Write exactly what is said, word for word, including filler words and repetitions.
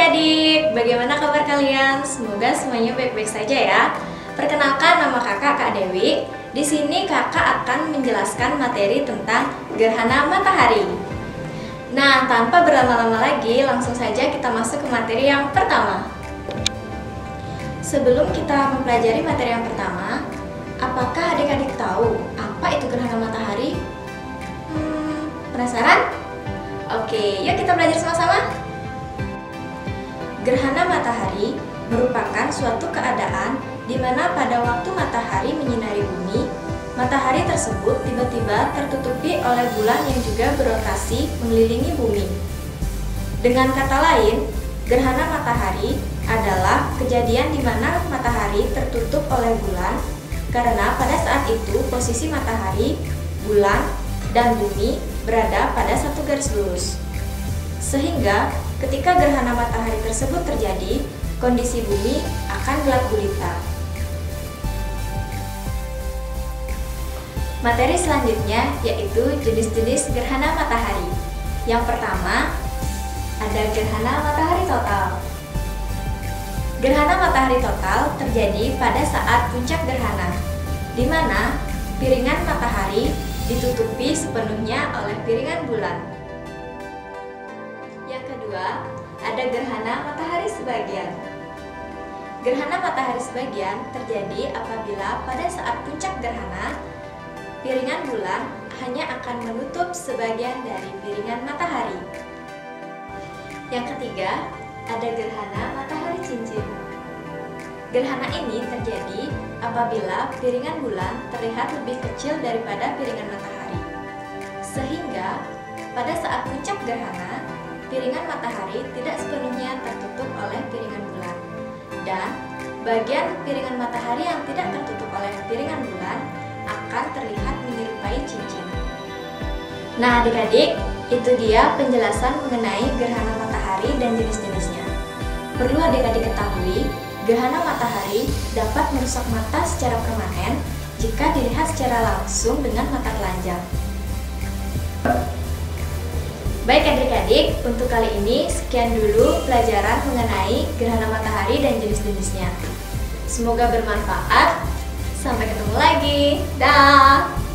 adik-adik, bagaimana kabar kalian? Semoga semuanya baik-baik saja ya. Perkenalkan, nama kakak Kak Dewi. Di sini kakak akan menjelaskan materi tentang gerhana matahari. Nah, tanpa berlama-lama lagi, langsung saja kita masuk ke materi yang pertama. Sebelum kita mempelajari materi yang pertama, apakah adik-adik tahu apa itu gerhana matahari? Hmm, penasaran? Oke, yuk kita belajar sama-sama. Gerhana matahari merupakan suatu keadaan di mana pada waktu matahari menyinari bumi, matahari tersebut tiba-tiba tertutupi oleh bulan yang juga berotasi mengelilingi bumi. Dengan kata lain, gerhana matahari adalah kejadian di mana matahari tertutup oleh bulan karena pada saat itu posisi matahari, bulan, dan bumi berada pada satu garis lurus. Sehingga ketika gerhana matahari tersebut terjadi, kondisi bumi akan gelap gulita. Materi selanjutnya yaitu jenis-jenis gerhana matahari. Yang pertama, ada gerhana matahari total. Gerhana matahari total terjadi pada saat puncak gerhana, di mana piringan matahari ditutupi sepenuhnya oleh piringan bulan. Yang kedua, ada gerhana matahari sebagian. Gerhana matahari sebagian terjadi apabila pada saat puncak gerhana, piringan bulan hanya akan menutup sebagian dari piringan matahari. Yang ketiga, ada gerhana matahari cincin. Gerhana ini terjadi apabila piringan bulan terlihat lebih kecil daripada piringan matahari. Sehingga pada saat puncak gerhana, piringan matahari tidak sepenuhnya tertutup oleh piringan bulan, dan bagian piringan matahari yang tidak tertutup oleh piringan bulan akan terlihat menyerupai cincin. Nah adik-adik, itu dia penjelasan mengenai gerhana matahari dan jenis-jenisnya. Perlu adik-adik ketahui, gerhana matahari dapat merusak mata secara permanen jika dilihat secara langsung dengan mata telanjang. Baik adik-adik, untuk kali ini sekian dulu pelajaran mengenai gerhana matahari dan jenis-jenisnya. Semoga bermanfaat. Sampai ketemu lagi. Dah.